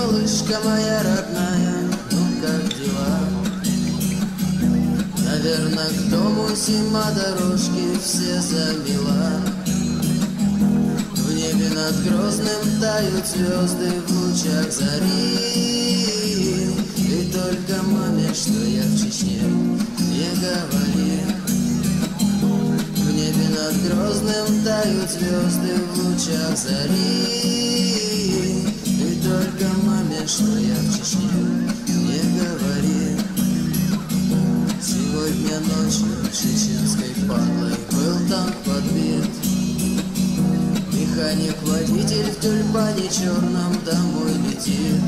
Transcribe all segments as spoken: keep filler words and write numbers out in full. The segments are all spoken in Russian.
малышка моя родная, ну как дела? Наверное, к дому зима, дорожки все замела. В небе над Грозным тают звезды в лучах зари. И только маме, что я в Чечне, не говори. В небе над Грозным тают звезды в лучах зари. И только маме, что я в Чечне, не говори. Сегодня ночью чеченской падлой был танк подбит. Механик-водитель в тюльпане черном домой летит.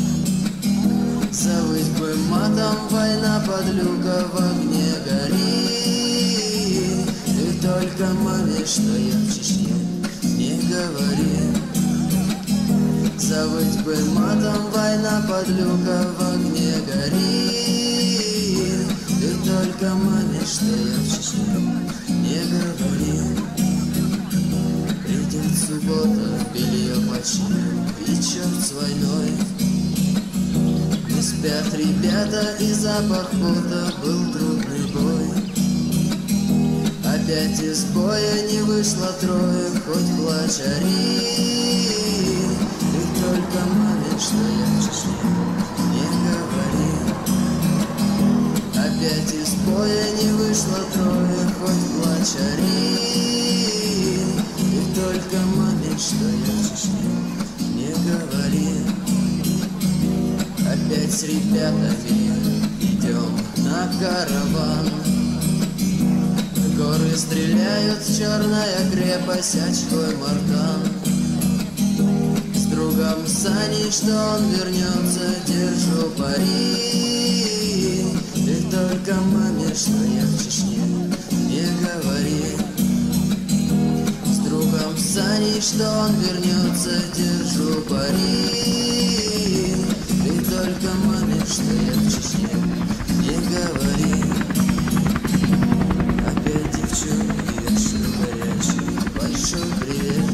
Завыть бы матом, война подлюка в огне горит. И только маме, что я в Чечне, не говори. Завыть бы матом, война подлюка в огне горит. И только маме, что я в Чечне, не говори. Придет суббота, белье починим, и черт с войной. Не спят ребята, и запах пота, был трудный бой. Опять из боя не вышло трое, хоть плачь ори. И только маме, что я в Чечне, не говори. Опять из боя не вышло трое, хоть плачь ори. И только маме, что я в Чечне, не говори. Опять с ребятами идем на караван. Горы стреляют, черная крепость, очкой Мартан. С другом Саней, что он вернется, держу пари. И только маме, что я в Чечне, не говори. С другом Саней, что он вернется, держу пари. И только маме, что я в Чечне, не говори. Опять девчонки, вечер горячий, большой привет.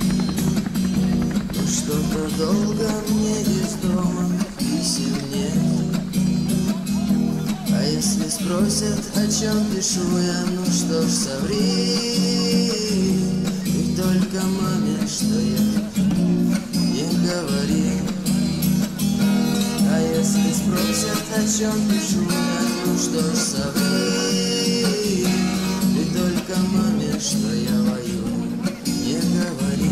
Ну что-то долго мне из дома писем нет. А если спросят, о чем пишу я, ну что ж, соври. И только маме, что я не говори. А если спросят, о чем пишу я, ну что ж, соври. И только маме, что я воюю, не говори.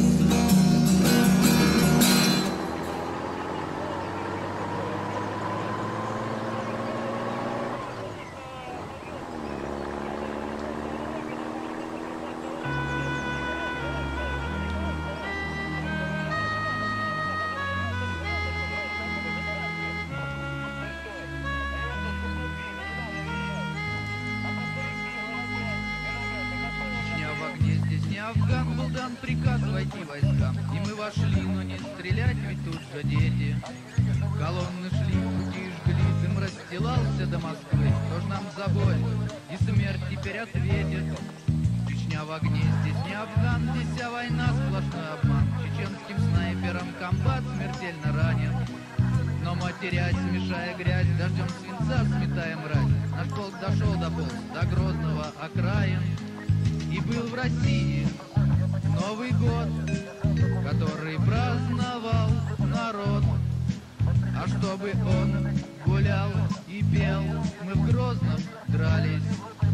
Афган был дан приказ войти войскам, и мы вошли, но не стрелять, ведь тут же дети. Колонны шли, пути жгли, дым расстилался до Москвы. Кто ж нам за боль и смерть теперь ответит? Чечня в огне, здесь не Афган, здесь вся война, сплошной обман. Чеченским снайпером комбат смертельно ранен. Но матерясь, смешая грязь, дождем свинца сметаем мразь. Наш полк дошел до полз, до Грозного окраин. И был в России Новый год, который праздновал народ. А чтобы он гулял и пел, мы в Грозном дрались.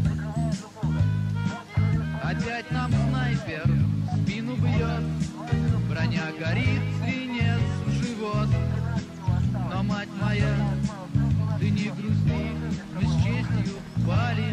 Опять нам снайпер в спину бьет, броня горит, свинец в живот. Но, мать моя, ты не грусти, мы с честью пали.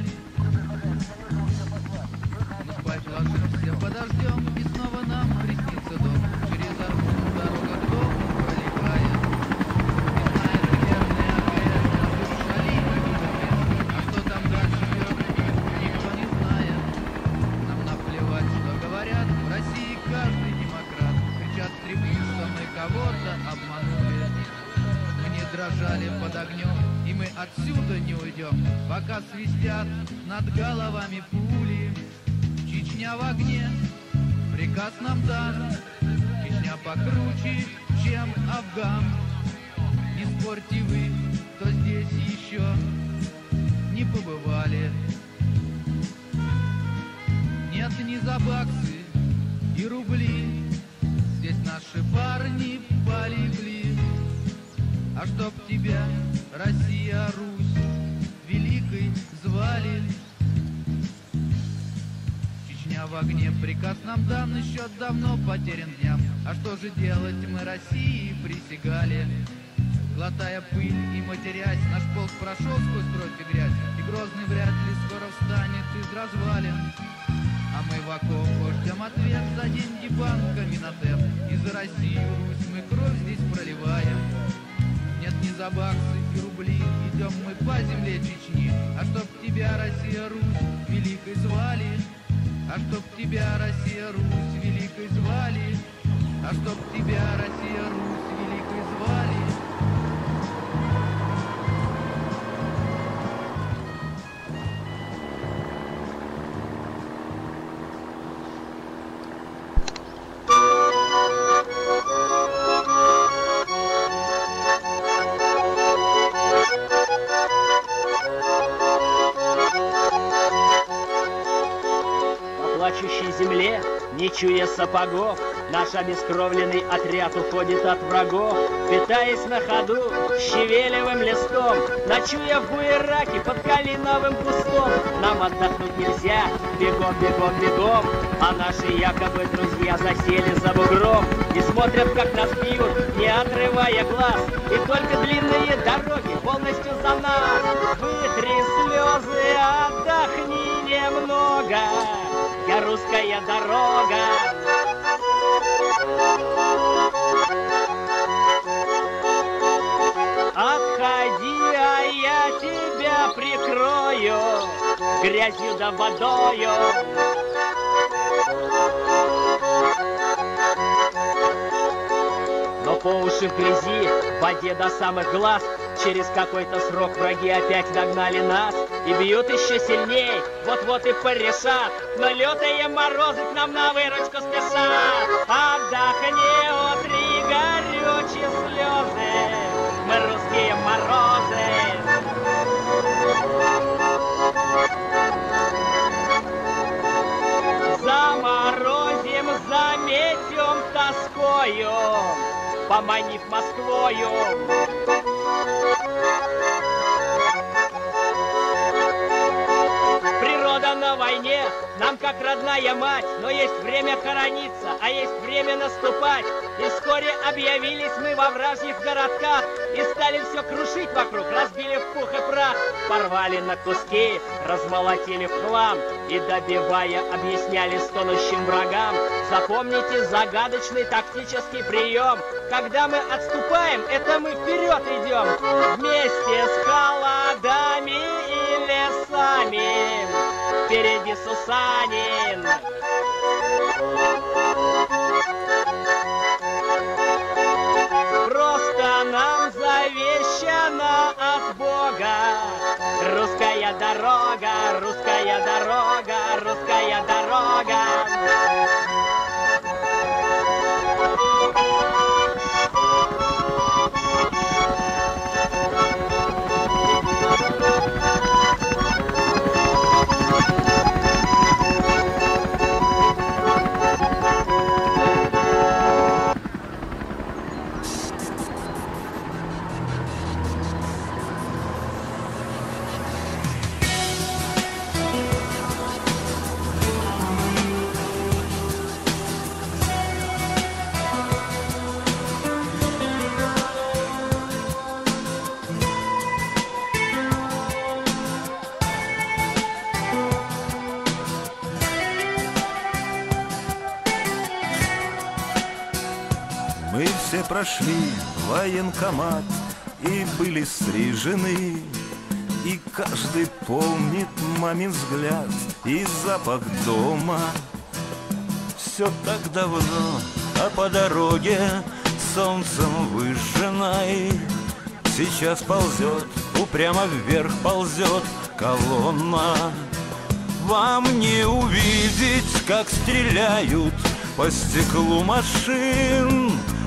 Ложимся, подождем, и снова нам приснится дом. Через Арбуз дорога к дому пролегает. И знает верный АГС, нас тут шали, а что там дальше ждет, никто не знает. Нам наплевать, что говорят, в России каждый демократ. Кричат с трибун, что мы кого-то обманули. Мы не дрожали под огнем, и мы отсюда не уйдем, пока свистят над головами пули. Чечня в огне, приказ нам дан, Чечня покруче, чем Афган. Не спорьте вы, кто здесь еще не побывали. Нет, не за баксы и рубли здесь наши парни полегли. А чтоб тебя, Россия, Русь, великой звали. Чечня в огне, приказ нам дан, еще давно потерян дням. А что же делать, мы России присягали. Глотая пыль и матерясь, наш полк прошел сквозь кровь и грязь, и Грозный вряд ли скоро встанет из развалин. А мы в окопах ждем ответ за деньги банка Минотеп. И за Россию, Русь, мы кровь здесь проливаем. Нет, не за баксы и рубли идем мы по земле Чечни. А чтоб тебя, Россия, Русь, великой звали. А чтоб тебя, Россия, Русь, великой звали. А чтоб тебя, Россия, Русь, великой звали. Плачущей земле, не чуя сапогов, наш обескровленный отряд уходит от врагов, питаясь на ходу щавелевым листом, ночуя в буераке под калиновым кустом. Нам отдохнуть нельзя, бегом, бегом, бегом, а наши якобы друзья засели за бугром и смотрят, как нас бьют, не отрывая глаз, и только длинные дороги полностью за нас. Вытри слезы, отдохни немного, я русская дорога. Отходи, а я тебя прикрою грязью да водою. Но по уши в грязи, в воде до самых глаз, через какой-то срок враги опять догнали нас и бьют еще сильней, вот-вот и порешат. Но лютые морозы к нам на выручку спешат. Отдохни, утри горючие слезы, мы русские морозы. Заморозим, заметем тоскою, поманив Москвою. Природа на войне нам как родная мать, но есть время хорониться, а есть время наступать. И вскоре объявились мы во вражьих городках и стали все крушить вокруг, разбили в пух и прах, порвали на куски, размолотили в хлам и, добивая, объясняли стонущим врагам: запомните загадочный тактический прием. Когда мы отступаем, это мы вперед идем, вместе с холодами и лесами. Впереди Сусанин. Просто нам завещано от Бога русская дорога, русская дорога, русская дорога. Мы все прошли военкомат и были стрижены, и каждый помнит мамин взгляд и запах дома. Все так давно, а по дороге солнцем выжженной сейчас ползет, упрямо вверх ползет колонна. Вам не увидеть, как стреляют по стеклу машин,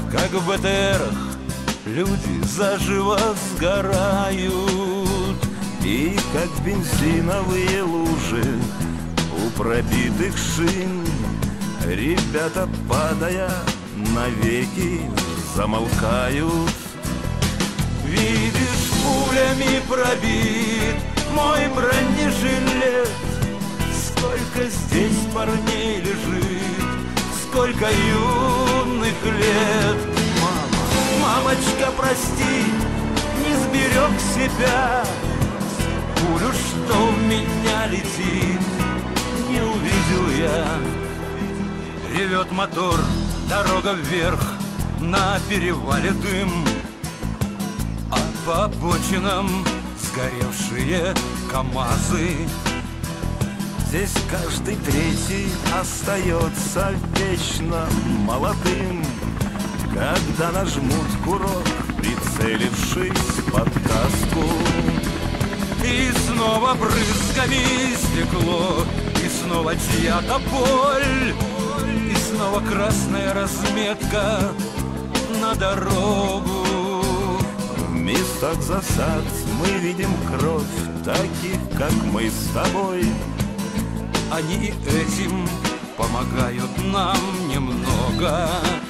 как в БТРах люди заживо сгорают, и как бензиновые лужи у пробитых шин ребята, падая, навеки замолкают. Видишь, пулями пробит мой бронежилет. Сколько здесь парней лежит, сколько юных лет. Мама, мамочка, прости, не сберег себя. Пулю, что в меня летит, не увидел я. Ревет мотор, дорога вверх, на перевале дым, а по обочинам сгоревшие КамАЗы. Здесь каждый третий остается вечно молодым, когда нажмут курок, прицелившись под каску. И снова брызгами стекло, и снова чья-то боль, и снова красная разметка на дорогу. В местах засад мы видим кровь таких, как мы с тобой. Они и этим помогают нам немного.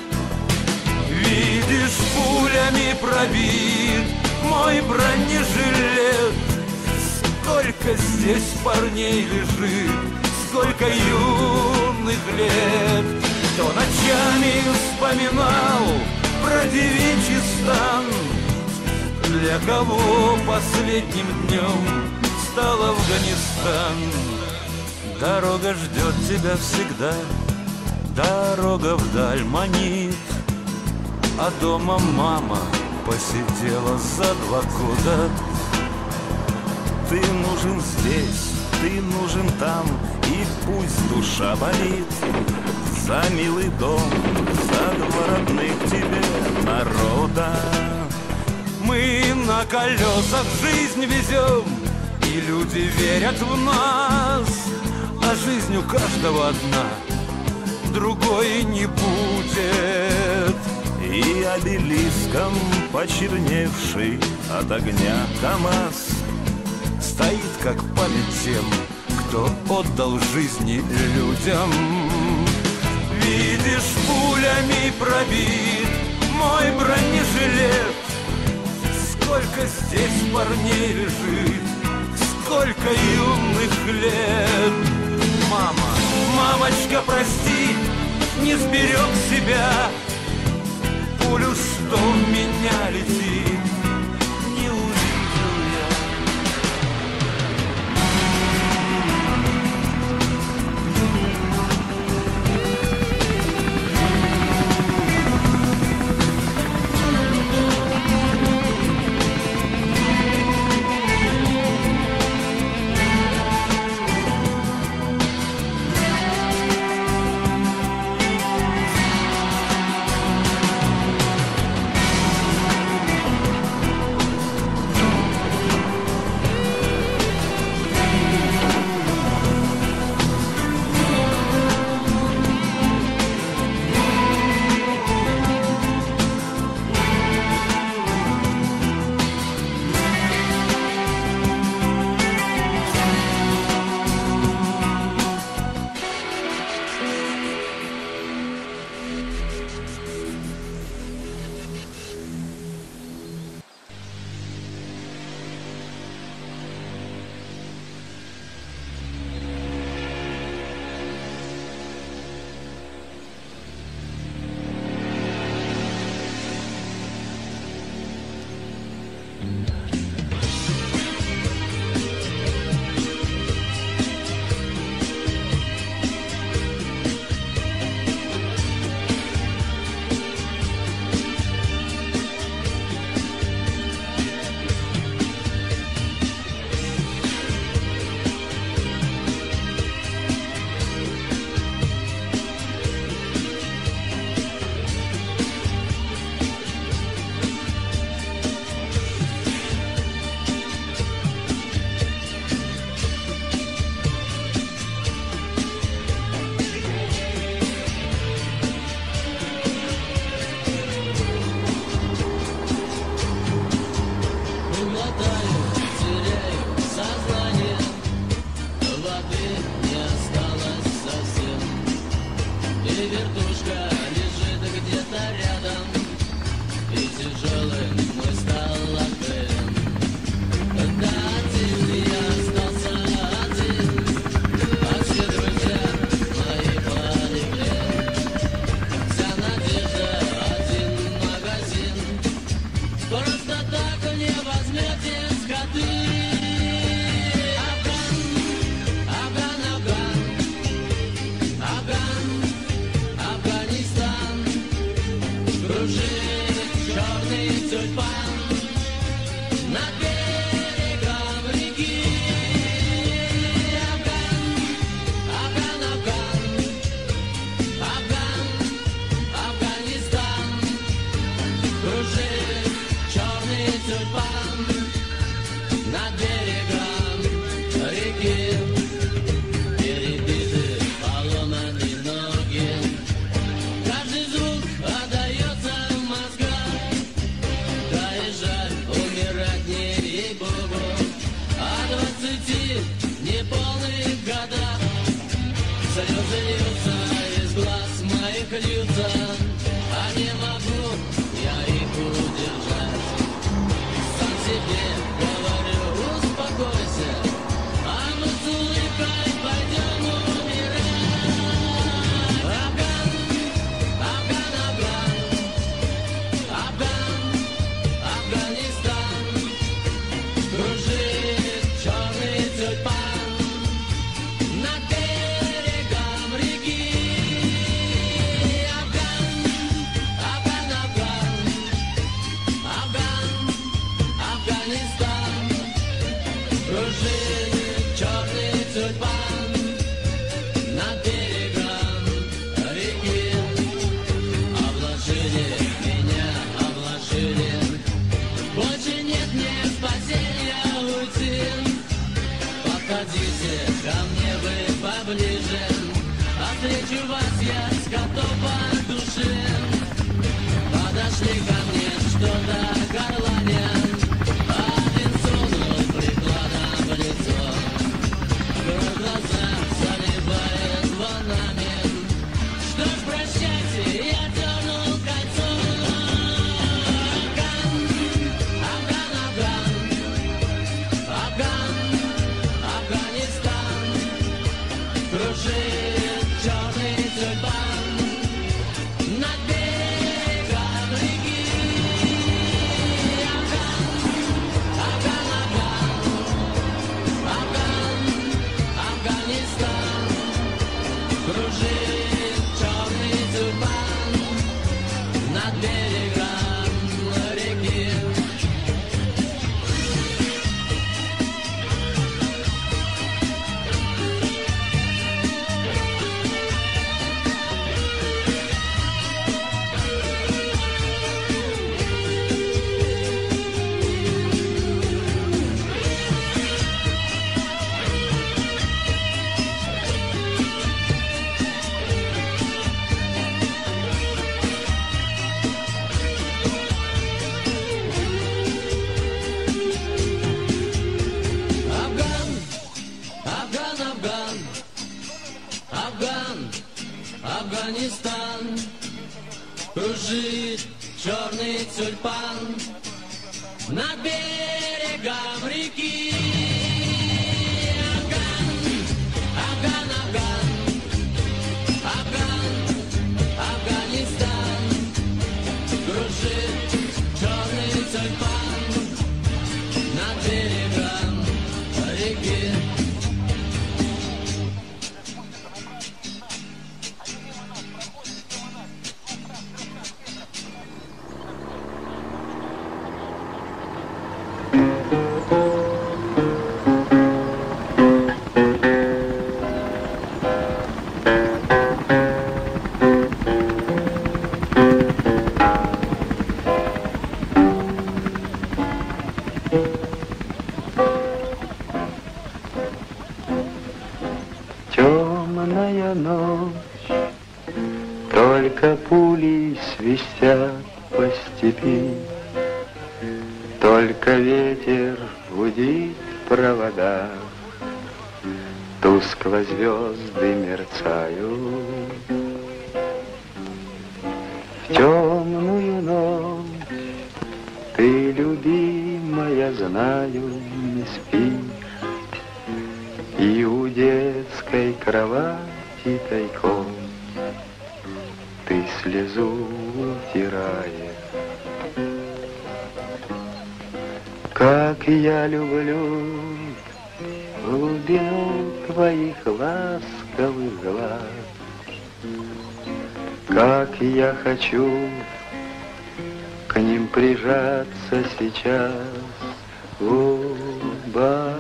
Видишь, пулями пробит мой бронежилет. Сколько здесь парней лежит, сколько юных лет. Кто ночами вспоминал про девичий стан, для кого последним днем стал Афганистан. Дорога ждет тебя всегда, дорога вдаль манит, а дома мама посидела за два года. Ты нужен здесь, ты нужен там, и пусть душа болит за милый дом, за два родных тебе народа. Мы на колесах жизнь везем, и люди верят в нас, а жизнь у каждого одна, другой не будет. И обелиском почерневший от огня КамАЗ стоит, как память тем, кто отдал жизни людям. Видишь, пулями пробит мой бронежилет. Сколько здесь парней лежит, сколько юных лет. Мама, мамочка, прости, не сберег себя. Пулю, что в меня летит, не увидел я. и вертушка лежит где-то рядом, и тяжелым мой стал ответ. Да, один я остался один, а все друзья мои полегли. Вся надежда один магазин, просто так не возьмете с ходы. Слезы льются из глаз моих льются, а не могу я их удержать. Сам себе говорю, успокойся, а мы с улыбкой пойдем умирать. Афган, Афган, Афган, Афган, Афганистан, кружит черный тюльпан. Встречу вас я с готова души. Подошли ко мне что-то горланя, один сунул прикладом в лицо. Кровь в глазах заливает волнами. Что ж, прощайте, я дернул кольцо. Афган, Афган, Афган, Афган, Афганистан, кружит Афганистан, кружит черный тюльпан над берегом реки. Афган, Афган, Афган, Афган, Афганистан, кружит черный тюльпан над берегом реки. Темная ночь, только пули свистят по степи, только ветер гудит в проводах, тускло звезды мерцают. темную ночь ты, любимая, знаю, не спишь, и у детской кровати тайком ты слезу утираешь. Как я люблю глубину твоих ласковых глаз, как я хочу к ним прижаться сейчас губами.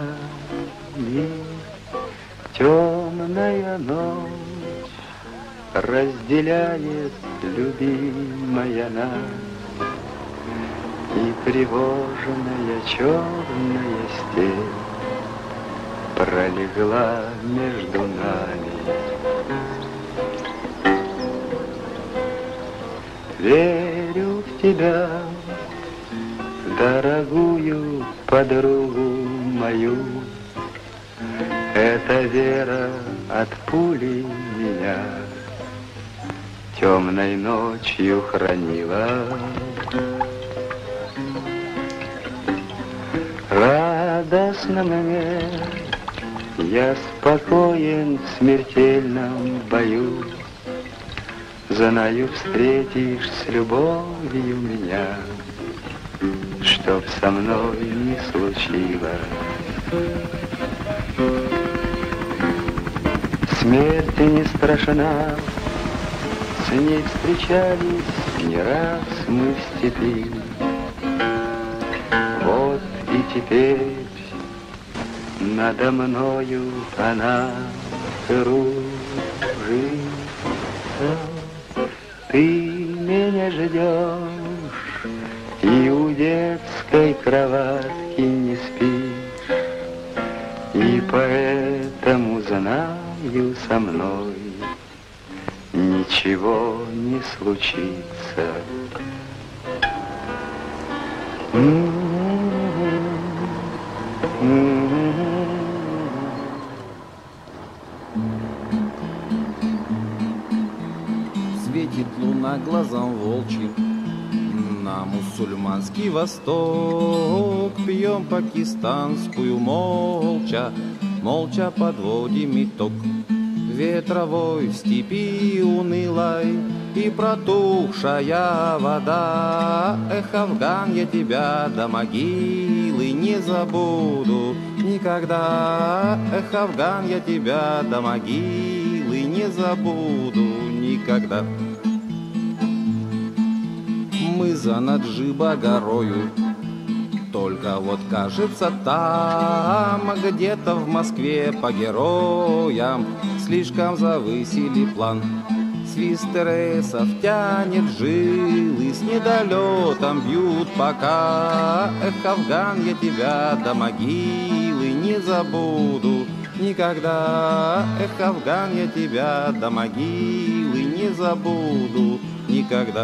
Темная ночь разделяет, любимая, нас, и тревожная черная степь пролегла между нами. Верю в тебя, дорогую подругу мою. Эта вера от пули меня темной ночью хранила. Радостно мне, я спокоен в смертельном бою. Знаю, встретишь с любовью меня, чтоб со мной не случилось. Смерть не страшна, с ней встречались не раз мы в степи. Вот и теперь надо мною она кружится. Ты меня ждешь и у детской кроватки не спишь, и поэтому знаю, со мной ничего не случится. Светит луна глазом волчьим на мусульманский восток. Пьем пакистанскую молча, молча подводим итог. Ветровой в степи унылой и протухшая вода. Эх, Афган, я тебя до могилы не забуду никогда. Эх, Афган, я тебя до могилы не забуду никогда. Мы за Наджиба горою, только вот кажется там, где-то в Москве по героям слишком завысили план. Свист тересов тянет жилы, с недолетом бьют пока. Эх, Афган, я тебя до могилы не забуду никогда. Эх, Афган, я тебя до могилы не забуду никогда.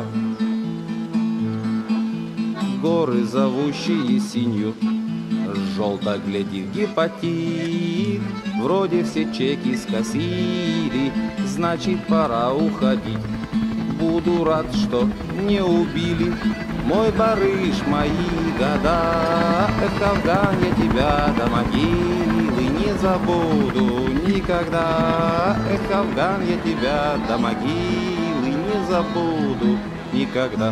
Горы, зовущие синью, желто глядит гепатит. Вроде все чеки скосили, значит, пора уходить. Буду рад, что не убили мой барыш, мои года. Эх, Афган, я тебя до могилы не забуду никогда. Эх, Афган, я тебя до могилы не забуду никогда.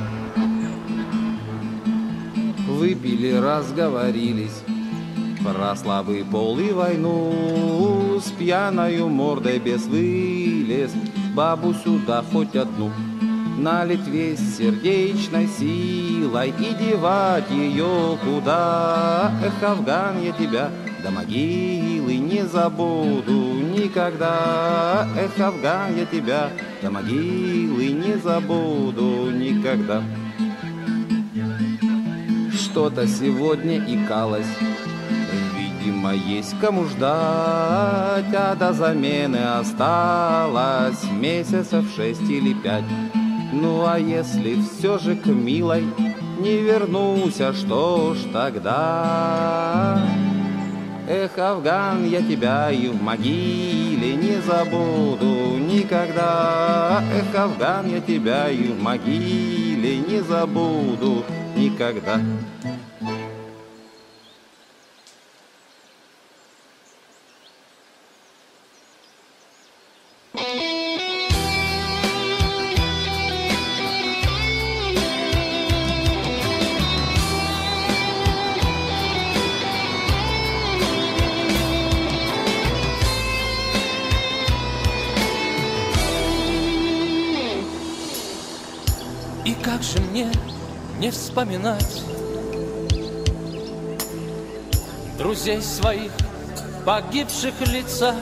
Выпили, разговорились про слабый пол и войну. С пьяною мордой без вылез бабу сюда хоть одну. На Литве с сердечной силой и девать ее куда. Эх, Афган, я тебя до могилы не забуду никогда. Эх, Афган, я тебя до могилы не забуду никогда. Что-то сегодня икалось, видимо, есть кому ждать, а до замены осталось месяцев шесть или пять. Ну а если все же к милой не вернусь, а что ж тогда? Эх, Афган, я тебя и в могиле не забуду никогда. Эх, Афган, я тебя и в могиле не забуду никогда. И как же мне не вспоминать друзей своих, погибших лица?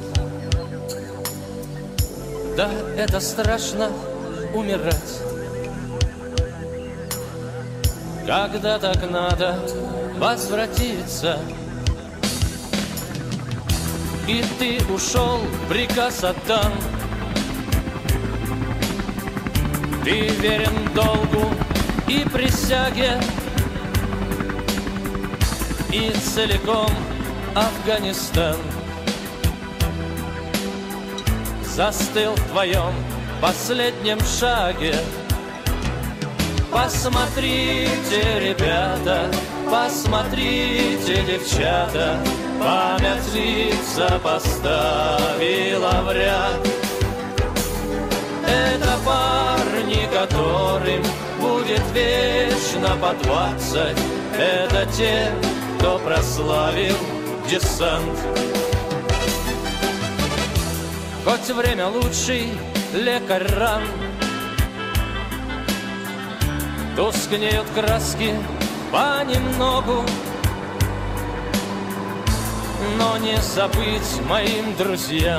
Да, это страшно умирать, когда так надо возвратиться. И ты ушел, приказ отдан, ты верен долгу и присяге, и целиком Афганистан застыл в твоем последнем шаге. Посмотрите, ребята, посмотрите, девчата, память лица поставила в ряд. Это парни, которым будет вечно по двадцать. Это те, кто прославил десант. Хоть время лучший лекарь ран, тускнеют краски понемногу, но не забыть моим друзьям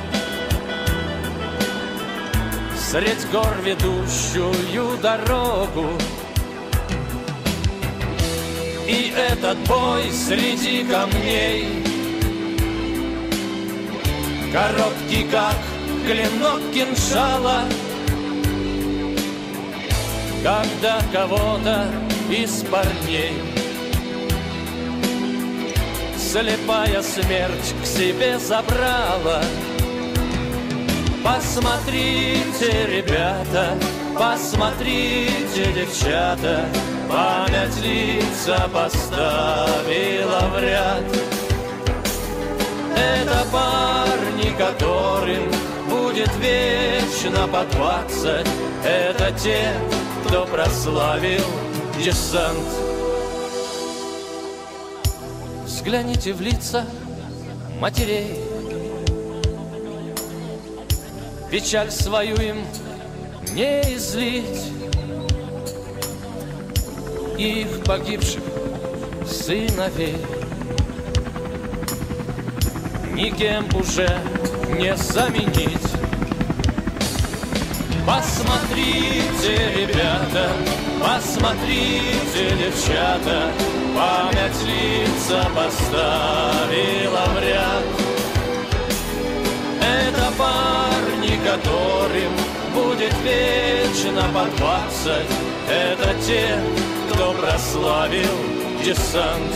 средь гор ведущую дорогу. И этот бой среди камней, короткий, как клинок кинжала, когда кого-то из парней слепая смерть к себе забрала. Посмотрите, ребята, посмотрите, девчата, память лица поставила в ряд. Это парни, которым будет вечно по двадцать. Это те, кто прославил десант. Взгляните в лица матерей, печаль свою им не излить, их погибших сыновей никем уже не заменить. Посмотрите, ребята, посмотрите, девчата, память лица поставила в ряд. Это парни, которым будет вечно по двадцать. Это те, кто прославил десант.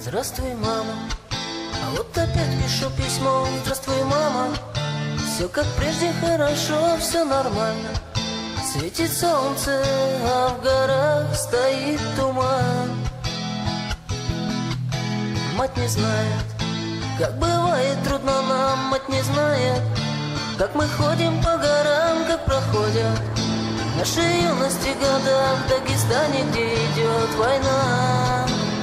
Здравствуй, мама. А вот опять пишу письмо. Здравствуй, мама. Все как прежде хорошо, все нормально. Светит солнце, а в горах стоит туман. Мать не знает, как бывает трудно нам. Мать не знает, как мы ходим по горам, как проходят наши юности года в Дагестане, где идет война.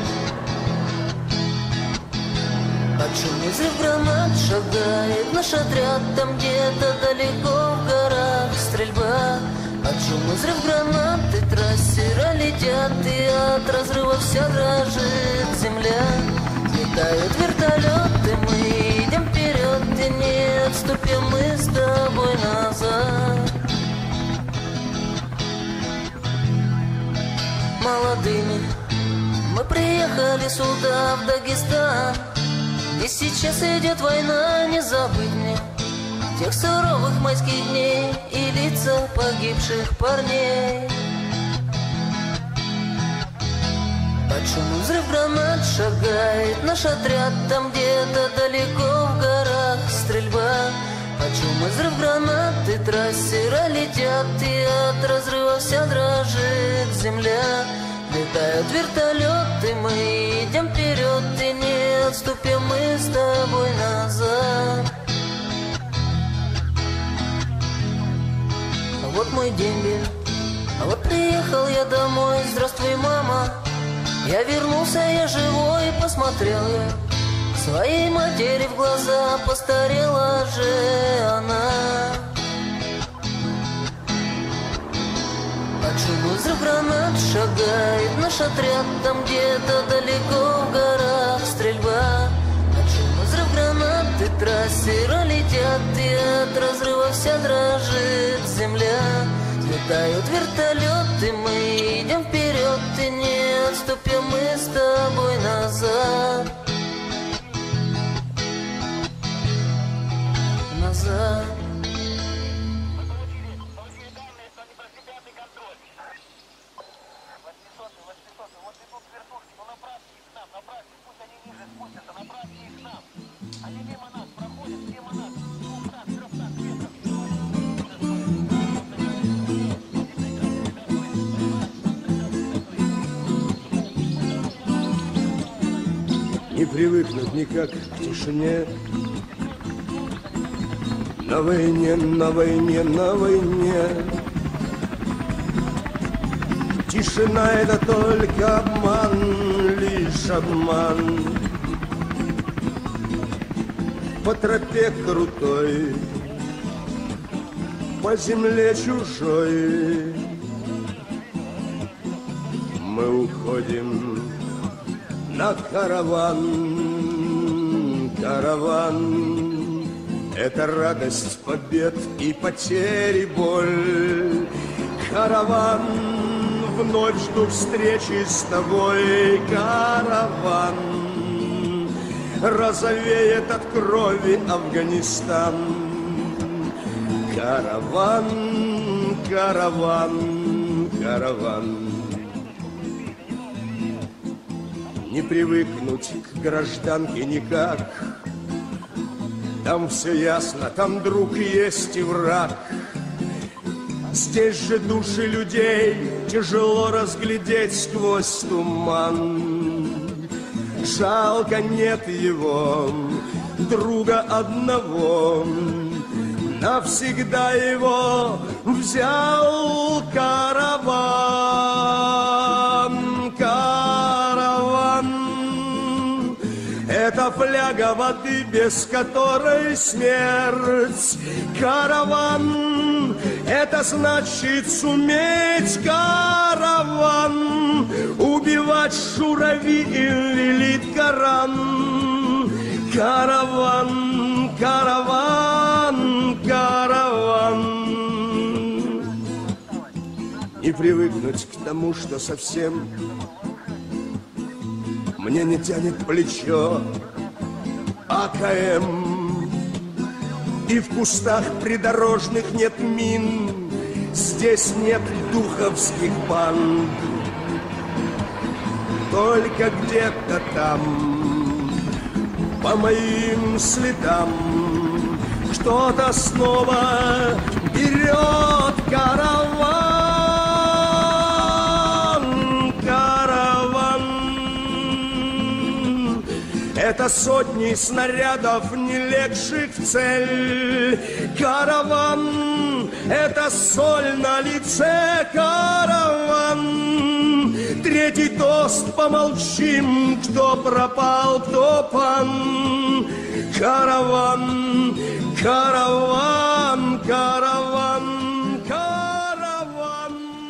Под шум взрыв гранат шагает наш отряд, там где-то далеко в горах стрельба. Под шум взрыв гранаты трассера летят, и от разрыва вся дрожит земля. Летают вертолеты, мы идем вперед, и не отступим мы с тобой назад. Молодыми мы приехали сюда, в Дагестан, и сейчас идет война, не забыть мне тех суровых майских дней и лица погибших парней. Под шум взрыв гранат шагает наш отряд, там где-то далеко в горах стрельба. Под шум взрыв гранаты трассера летят, и от разрыва вся дрожит земля. Летают вертолеты, мы идем вперед, и не отступим мы с тобой назад. А вот мой дембель, а вот приехал я домой. Здравствуй, мама. Я вернулся, я живой, посмотрел я своей матери в глаза, постарела же она. Под шум взрыв гранат шагает наш отряд, там где-то далеко в горах стрельба. Под шум взрыв гранаты трассера летят, и от разрыва вся дрожит земля. Летают вертолеты, мы идем вперед, и не отступим мы с тобой назад. Назад. Не привыкнуть никак к тишине. На войне, на войне, на войне. Тишина — это только обман, лишь обман. По тропе крутой, по земле чужой мы уходим на караван, караван. Это радость побед и потери, боль. Караван, вновь жду встречи с тобой. Караван, розовеет от крови Афганистан. Караван, караван, караван. Не привыкнуть к гражданке никак. Там все ясно, там друг есть и враг. Здесь же души людей тяжело разглядеть сквозь туман. Жалко нет его, друга одного. Навсегда его взял караван, караван. Это фляга воды, без которой смерть. Караван, это значит суметь. Караван, убивать шурави и велит Коран. Караван, караван, караван. Не привыкнуть к тому, что совсем мне не тянет плечо АКМ. И в кустах придорожных нет мин. Здесь нет духовских банд. Только где-то там по моим следам. Кто-то снова берет караван, караван. Это сотни снарядов, не легших в цель. Караван, это соль на лице. Караван, третий тост, помолчим, кто пропал, кто пан. Караван, караван, караван, караван.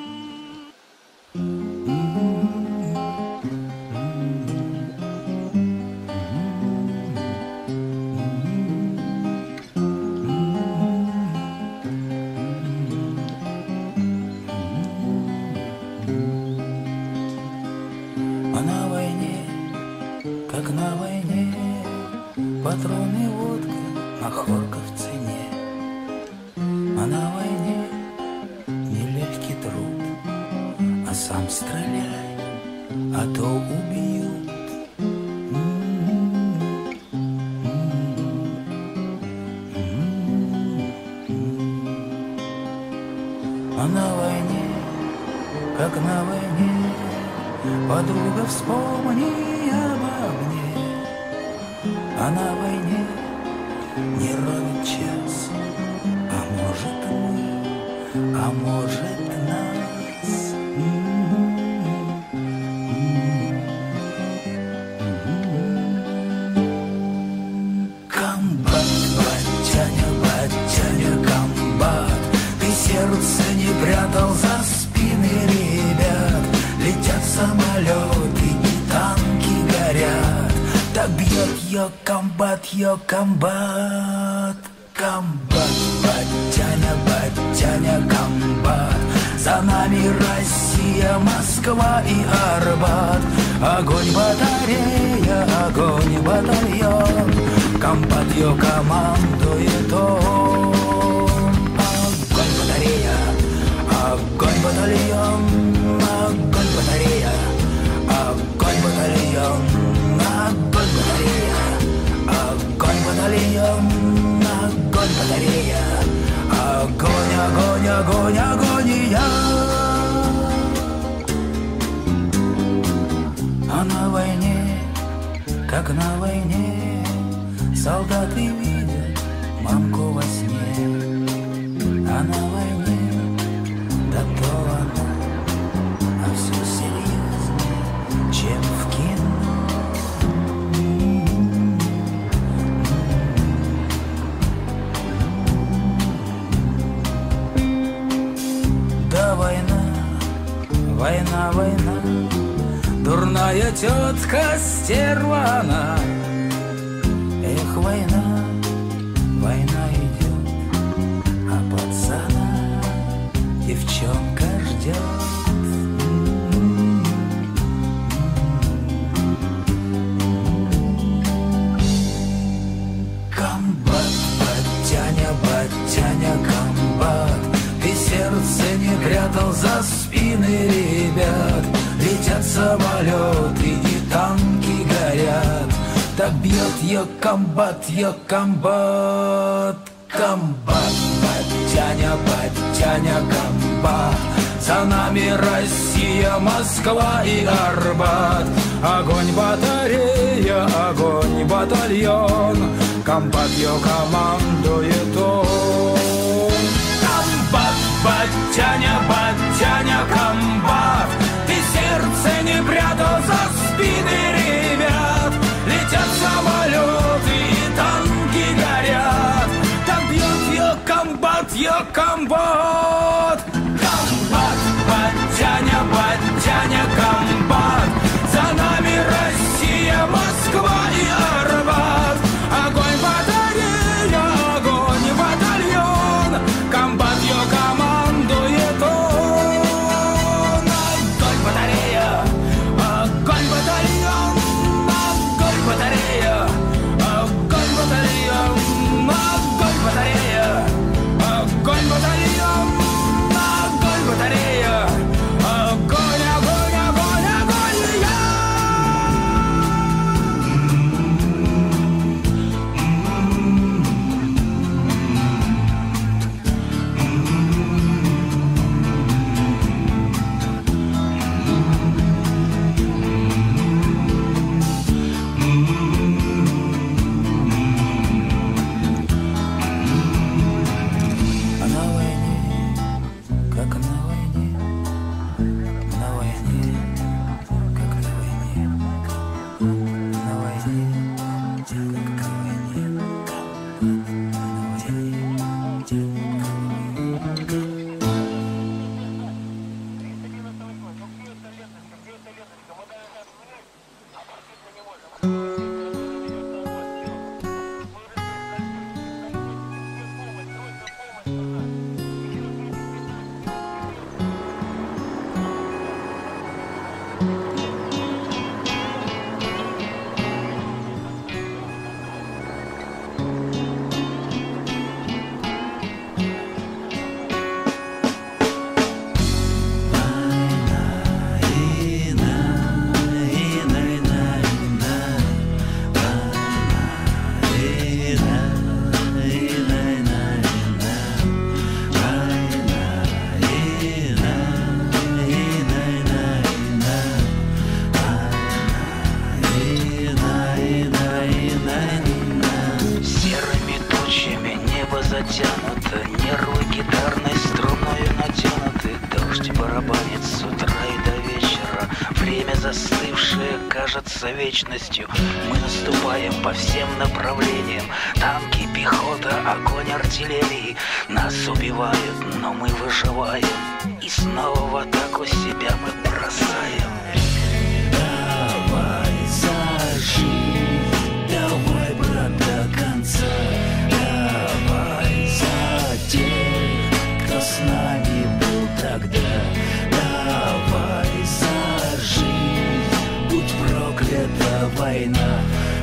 А на войне, как на войне, патроны, водка, махорка в цене. А на войне нелегкий труд, а сам стреляй, а то убьют. А на войне, как на войне, подруга, вспомни обо мне. А на войне не ровен час, а может мы, а может нас. Комбат, батяня, батяня, комбат, ты сердце не прятал за спины ребят. Летят самолеты и танки горят. Так бьет ее комбат, ее комбат. Комбат, батяня, батяня, комбат. За нами Россия, Москва и Арбат. Огонь батарея, огонь батальон. Комбат ее командует он. Огонь батарея, огонь батальон. Огонь батарея, огонь батальон. Огонь батарея, огонь батальон, огонь батарея, огонь, огонь, огонь, агония. А на войне, как на войне, солдаты видят мамку во сне. А на войне, да то она, а все серьезнее, чем в кино. Война, война, дурная тетка стервана. Эх, война, война идет, а пацана девчонка ждет. Комбат, батяня, батяня, комбат, ты сердце не прятал за спины ребят. Летят самолеты и танки горят. Так бьет ее комбат, ее комбат. Комбат, батяня, батяня, комбат. За нами Россия, Москва и Арбат. Огонь батарея, огонь батальон. Комбат ее командует он. Комбат, батяня, батяня, комбат. Ты сердце не прятал за спины ребят. Летят самолеты и танки горят. Так бьет ее комбат, ее комбат. Комбат, батяня, батяня, комбат. За нами Россия, Москва и Арбат. Огонь батарея, огонь батальон. Комбат ее командует он. Огонь батарея, огонь батальон. Огонь батарея, огонь батальон. Огонь батарея, огонь батальон. натянута, нервы гитарной струною натянуты. Дождь барабанит с утра и до вечера. Время застывшее кажется вечностью. Мы наступаем по всем направлениям. Танки, пехота, огонь артиллерии. Нас убивают, но мы выживаем. И снова в атаку себя мы бросаем. Давай за жизнь, давай, брат, до конца. Давай за тех, кто с нами был тогда. Давай за жизнь, будь проклята война.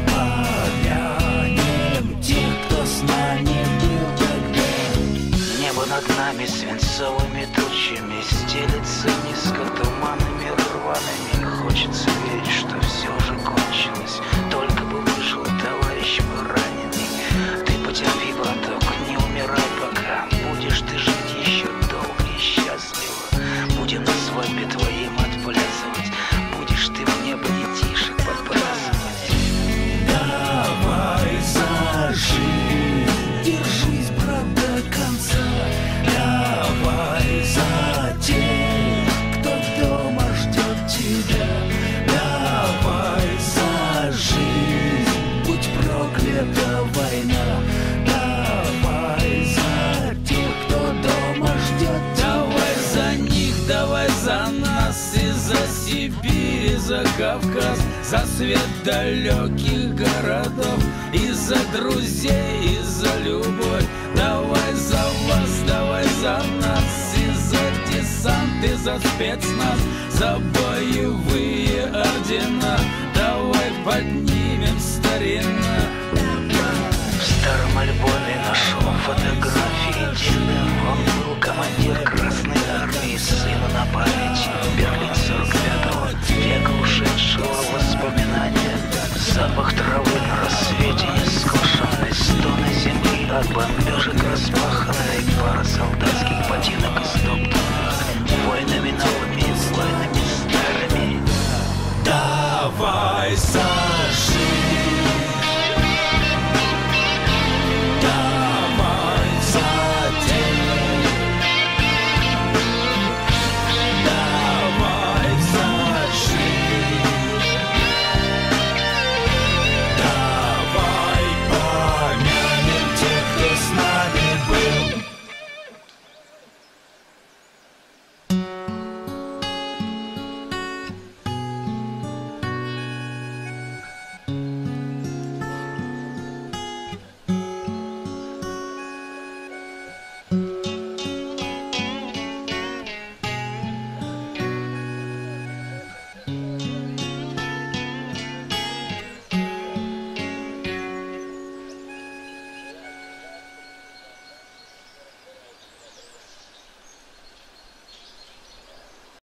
Помянем тех, кто с нами был тогда. Небо над нами свинцовыми тучами стелется низко туманами рваными. Хочется верить, что все уже кончилось. Только бы выжил товарищ мой раненый. Ты потерпи, браток, не умирай пока. Будешь ты жить еще долго и счастливо. Будем на свадьбе твоим отплясывать. Будешь ты в небо детишек подбрасывать. Давай за жизнь, держись, брат, до конца. Давай за тех, кто дома ждет тебя. Давай за жизнь, будь проклята война. Давай за тех, кто дома ждет тебя. Давай за них, давай за нас. И за Сибирь, и за Кавказ. За свет далеких городов. И за друзей, и за любовь. Давай за вас, давай за нас. И за десант, и за спецназ. За боевые ордена. Давай поднимем старина. В старом альбоме